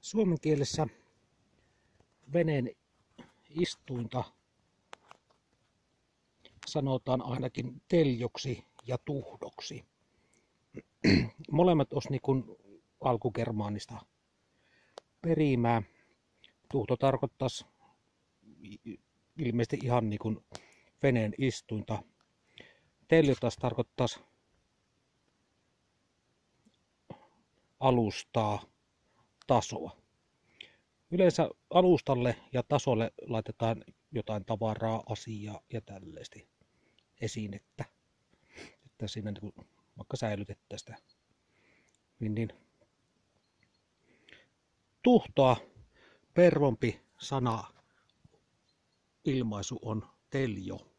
Suomen kielessä veneen istuinta sanotaan ainakin teljoksi ja tuhdoksi. Molemmat olisi niin kuin alkugermaanista perimää. Tuhto tarkoittaisi ilmeisesti ihan niin kuin veneen istuinta. Teljo taas tarkoittaisi alustaa, tasoa. Yleensä alustalle ja tasolle laitetaan jotain tavaraa, asiaa ja tällaista esinettä, että siinä niin vaikka säilytettäisiin sitä. Niin. Tuhtoa pervompi sana ilmaisu on teljo.